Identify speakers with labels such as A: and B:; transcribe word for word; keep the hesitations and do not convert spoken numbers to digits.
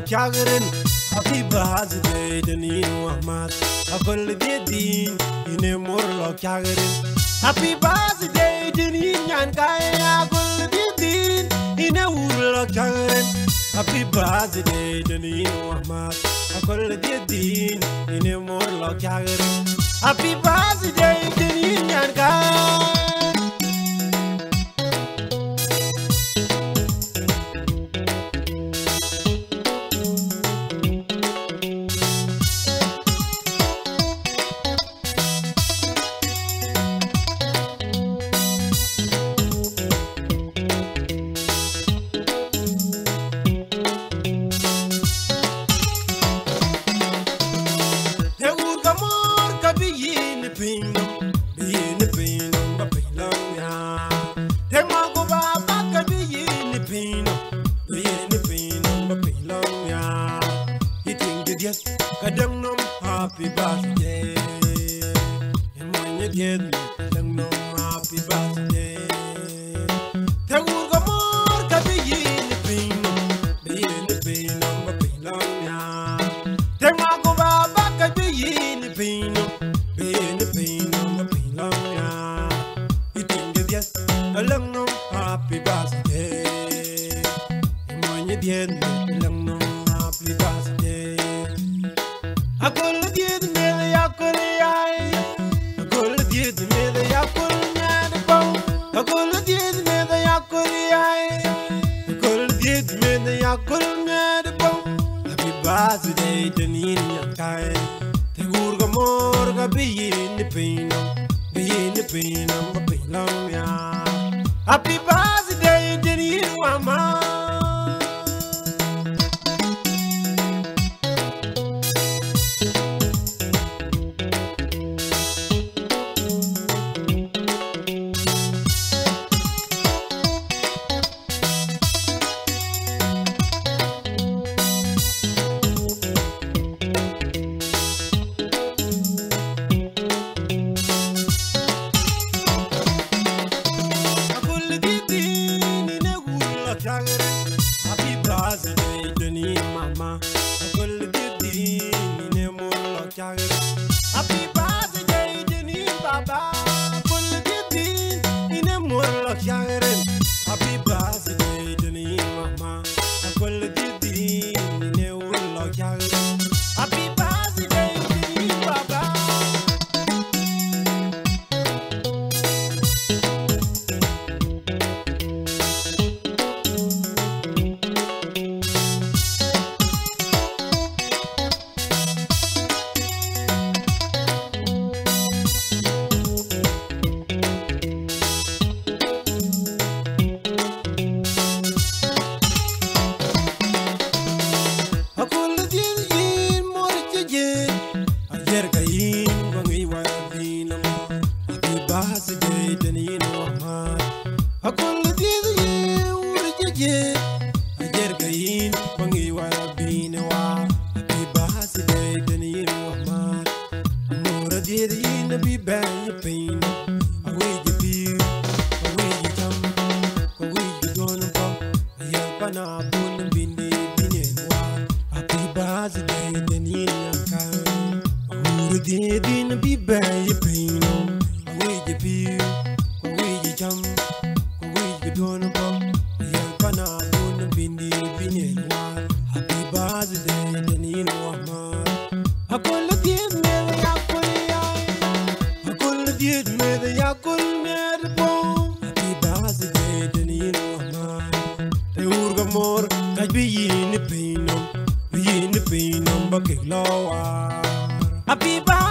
A: chagrin. Happy birthday to you, Ahmad. I call it Dhieng, in a more like chagrin. Happy birthday to you, Yankai. I call it Dhieng, in a wood like chagrin. Happy birthday to you, Ahmad. I call it Dhieng, in a more like chagrin. Happy birthday to you, Yankai. Happy birthday, and when you get me, don't know happy birthday. Tell you go more, can be in the pain, be in the pain, but be long now. Tell my go back, can be in the pain, be in the pain, but be long now. You think that yes, a long no happy birthday, and when you get me, don't know happy birthday. I call it the middle, I call it I call it the middle, I call it the bone. I call it the middle, I call it I call it the middle, I call it the bone. Happy birthday to you, Yankai. The Urga Morga be in the pain, be in the pain, I'm a pain long ya. Happy birthday to you, Mama. Happy birthday to you, Mama. I call it Dhieng, in a more like chagrin. Happy birthday to you, Baba. I call it Dhieng, in a more like chagrin. Happy birthday to you, Mama. I call it Dhieng, in a more like chagrin. Happy birthday to you, Baba. Birthday to you, Ahmad. I call it the would you I get gain when you are being a while. Happy birthday to you, Ahmad. More did in the be bad your pain. Away you feel, away you come, away you gonna come. I have an apple and been the one. Happy birthday to you, Ahmad. More did in the be bad your pain. You feel, away you jump, away you don't go. You're gonna go and be the one. Happy birthday, then you know I'm I call it the middle, I call it I call it the middle, I call it the bone. Happy birthday, then you know I'm the Urga more, I be in the pain, be in the pain, but get lower. Happy birthday.